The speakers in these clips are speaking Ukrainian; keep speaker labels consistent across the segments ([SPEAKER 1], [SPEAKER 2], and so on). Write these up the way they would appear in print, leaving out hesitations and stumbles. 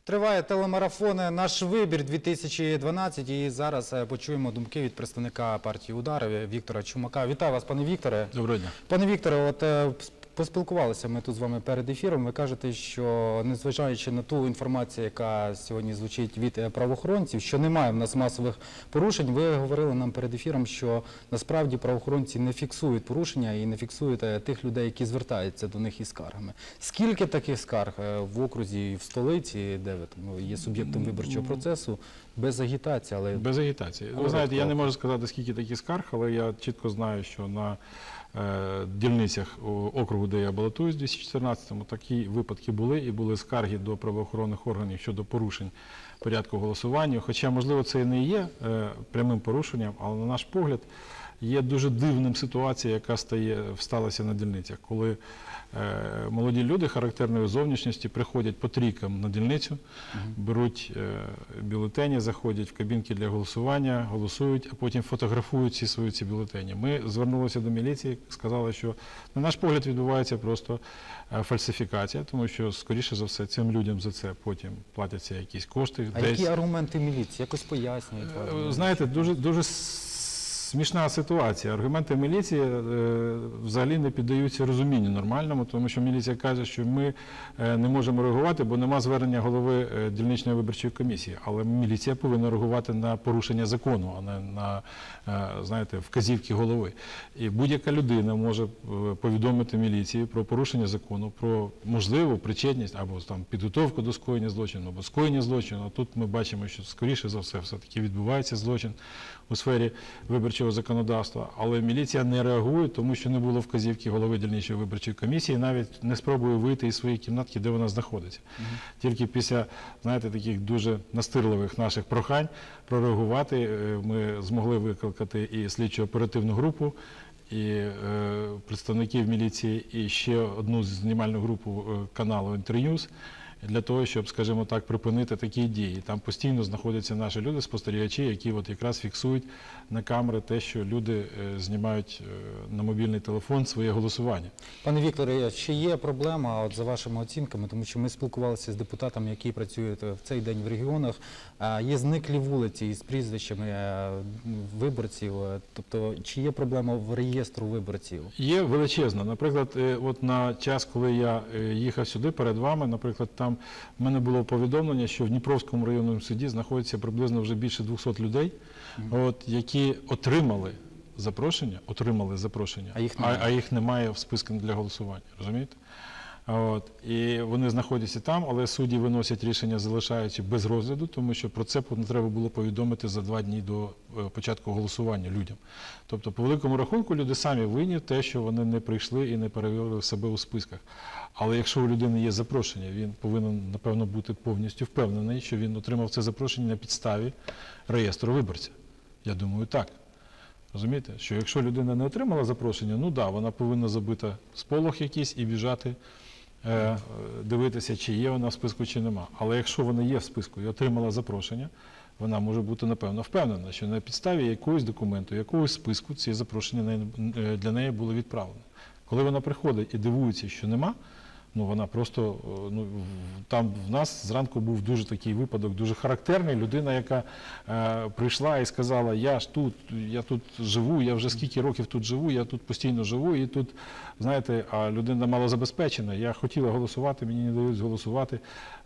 [SPEAKER 1] Триває телемарафон «Наш вибір-2012» і зараз почуємо думки від представника партії «Удар» Віктора Чумака. Вітаю вас, пане Вікторе.
[SPEAKER 2] Доброго дня.
[SPEAKER 1] Пане Вікторе, от поспілкувалися ми тут з вами перед ефіром. Ви кажете, що незважаючи на ту інформацію, яка сьогодні звучить від правоохоронців, що немає в нас масових порушень, ви говорили нам перед ефіром, що насправді правоохоронці не фіксують порушення і не фіксують тих людей, які звертаються до них із скаргами. Скільки таких скарг в окрузі і в столиці, де ви є суб'єктом виборчого процесу, без агітації? Але...
[SPEAKER 2] Без агітації. Ви знаєте, я не можу сказати, скільки таких скарг, але я чітко знаю, що на дільницях округу, де я балотуюсь в 2014-му, такі випадки були, і були скарги до правоохоронних органів щодо порушень порядку голосування. Хоча, можливо, це і не є прямим порушенням, але, на наш погляд, є дуже дивним ситуація, яка сталася на дільницях, коли молоді люди характерної зовнішності приходять по трійкам на дільницю, беруть бюлетені, заходять в кабінки для голосування, голосують, а потім фотографують всі свої ці бюлетені. Ми звернулися до міліції, сказали, що, на наш погляд, відбувається просто фальсифікація, тому що, скоріше за все, цим людям за це потім платяться якісь кошти.
[SPEAKER 1] А які аргументи міліції? Якось пояснюють?
[SPEAKER 2] Знаєте, дуже смішна ситуація. Аргументи міліції взагалі не піддаються розумінню нормальному, тому що міліція каже, що ми не можемо реагувати, бо нема звернення голови дільничної виборчої комісії. Але міліція повинна реагувати на порушення закону, а не на, знаєте, вказівки голови. І будь-яка людина може повідомити міліції про порушення закону, про можливу причетність або там підготовку до скоєння злочину, або скоєння злочину. Тут ми бачимо, що скоріше за все відбувається злочин у сфері виборчого законодавства, але міліція не реагує, тому що не було вказівки голови дільничої виборчої комісії, навіть не спробує вийти із своєї кімнатки, де вона знаходиться. Тільки після, знаєте, таких дуже настирливих наших прохань прореагувати ми змогли викликати і слідчо-оперативну групу, і представників міліції, і ще одну знімальну групу каналу «Інтерньюз», для того, щоб, скажімо так, припинити такі дії. Там постійно знаходяться наші люди, спостерігачі, які от якраз фіксують на камери те, що люди знімають на мобільний телефон своє голосування.
[SPEAKER 1] Пане Вікторе, чи є проблема, от за вашими оцінками, тому що ми спілкувалися з депутатами, які працюють в цей день в регіонах, є зниклі вулиці із прізвищами виборців, тобто чи є проблема в реєстру виборців? Є
[SPEAKER 2] величезна. Наприклад, от на час, коли я їхав сюди перед вами, наприклад, там в мене було повідомлення, що в Дніпровському районному суді знаходиться приблизно вже більше 200 людей, які отримали запрошення, а їх немає в списку для голосування, розумієте? І вони знаходяться там, але судді виносять рішення, залишаючи без розгляду, тому що про це треба було повідомити за 2 дні до початку голосування людям. Тобто, по великому рахунку, люди самі винні в те, що вони не прийшли і не перевірили себе у списках. Але якщо у людини є запрошення, він повинен, напевно, бути повністю впевнений, що він отримав це запрошення на підставі реєстру виборця. Я думаю, так. Розумієте? Що якщо людина не отримала запрошення, ну так, вона повинна забити сполох якийсь і біжати, дивитися, чи є вона в списку, чи нема. Але якщо вона є в списку і отримала запрошення, вона може бути, напевно, впевнена, що на підставі якогось документу, якогось списку ці запрошення для неї були відправлені. Коли вона приходить і дивується, що нема, вона просто, там в нас зранку був дуже такий випадок, дуже характерний. Людина, яка прийшла і сказала, я тут живу, я вже скільки років тут живу, я тут постійно живу, і тут, знаєте, а людина малозабезпечена, я хотіла голосувати, мені не дають голосувати.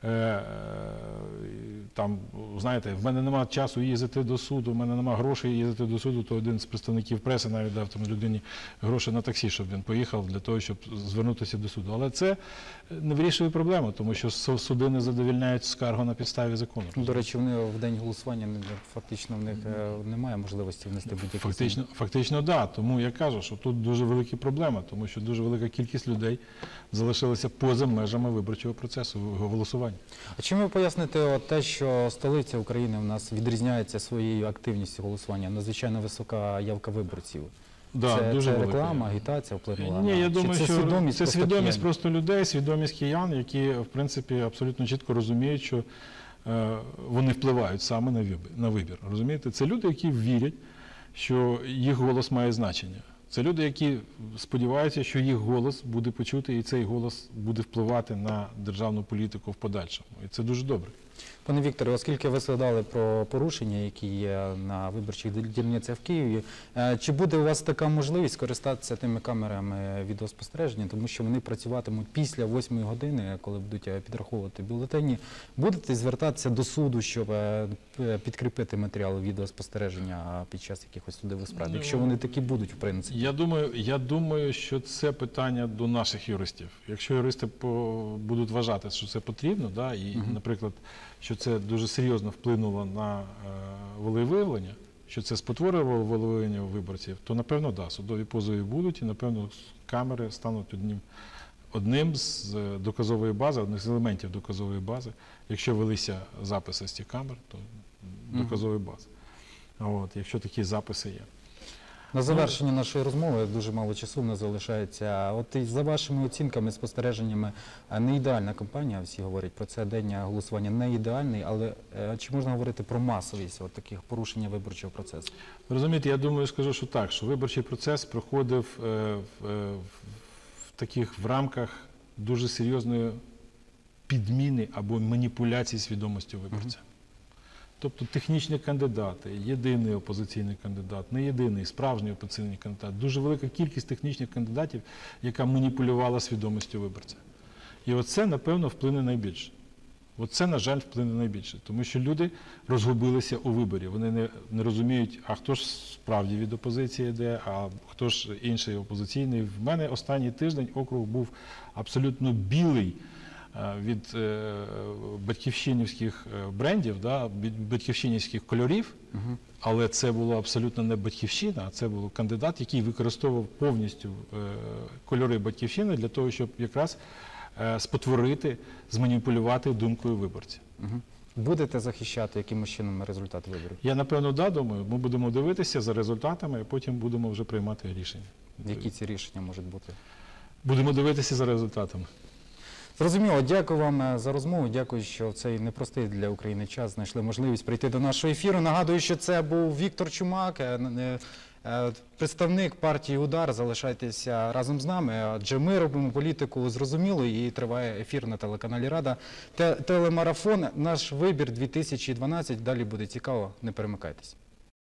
[SPEAKER 2] Там, знаєте, в мене немає часу їздити до суду, в мене немає грошей їздити до суду, то один з представників преси навіть дав там людині гроші на таксі, щоб він поїхав для того, щоб звернутися до суду. Але це не вирішує проблему, тому що суди не задовольняють скаргу на підставі закону.
[SPEAKER 1] До речі, вони в день голосування фактично в них немає можливості внести будь-які зміни.
[SPEAKER 2] Фактично, так. Тому я кажу, що тут дуже великі проблеми, тому що дуже велика кількість людей залишилася поза межами виборчого процесу голосування.
[SPEAKER 1] А чим ви поясните те, що столиця України у нас відрізняється своєю активністю голосування, надзвичайно висока явка виборців? Це реклама, агітація впливала?
[SPEAKER 2] Ні, я думаю, що це свідомість просто людей, свідомість киян, які, в принципі, абсолютно чітко розуміють, що вони впливають саме на вибір. Розумієте? Це люди, які вірять, що їх голос має значення. Це люди, які сподіваються, що їх голос буде почути, і цей голос буде впливати на державну політику в подальшому. І це дуже добре.
[SPEAKER 1] Пане Вікторе, оскільки ви згадали про порушення, які є на виборчих дільницях в Києві, чи буде у вас така можливість скористатися тими камерами відеоспостереження, тому що вони працюватимуть після 8 години, коли будуть підраховувати бюлетені? Будете звертатися до суду, щоб підкріпити матеріали відеоспостереження під час якихось судових справ, якщо вони такі будуть, в принципі?
[SPEAKER 2] Я думаю, що це питання до наших юристів. Якщо юристи будуть вважати, що це потрібно, да, і, наприклад, що це дуже серйозно вплинуло на волевиявлення, що це спотворювало волевиявлення виборців, то, напевно, да, судові позови будуть, і, напевно, камери стануть одним з доказової бази, одним з елементів доказової бази. Якщо велися записи з цих камер, то доказової бази. От, якщо такі записи є.
[SPEAKER 1] На завершення нашої розмови, дуже мало часу в нас залишається. От і за вашими оцінками, спостереженнями, не ідеальна кампанія, всі говорять про це, день голосування не ідеальний, але чи можна говорити про масовість от таких порушення виборчого процесу?
[SPEAKER 2] Ви розумієте, я думаю, скажу, що так, що виборчий процес проходив в рамках дуже серйозної підміни або маніпуляції свідомістю виборця. Тобто технічні кандидати, єдиний опозиційний кандидат, не єдиний, справжній опозиційний кандидат, дуже велика кількість технічних кандидатів, яка маніпулювала свідомістю виборця. І оце, напевно, вплине найбільше. Оце, на жаль, вплине найбільше, тому що люди розгубилися у виборі. Вони не розуміють, а хто ж справді від опозиції йде, а хто ж інший опозиційний. В мене останній тиждень округ був абсолютно білий від батьківщинівських брендів, да, батьківщинівських кольорів, але це було абсолютно не батьківщина, а це був кандидат, який використовував повністю кольори батьківщини для того, щоб якраз спотворити, зманіпулювати думкою виборців.
[SPEAKER 1] Будете захищати якимось чином результат виборів?
[SPEAKER 2] Я, напевно, да, думаю. Ми будемо дивитися за результатами, а потім будемо вже приймати рішення.
[SPEAKER 1] Які ці рішення можуть бути?
[SPEAKER 2] Будемо дивитися за результатами.
[SPEAKER 1] Зрозуміло. Дякую вам за розмову. Дякую, що в цей непростий для України час знайшли можливість прийти до нашого ефіру. Нагадую, що це був Віктор Чумак, представник партії «Удар». Залишайтеся разом з нами, адже ми робимо політику зрозуміло, і триває ефір на телеканалі «Рада». Телемарафон «Наш вибір 2012». Далі буде цікаво, не перемикайтесь.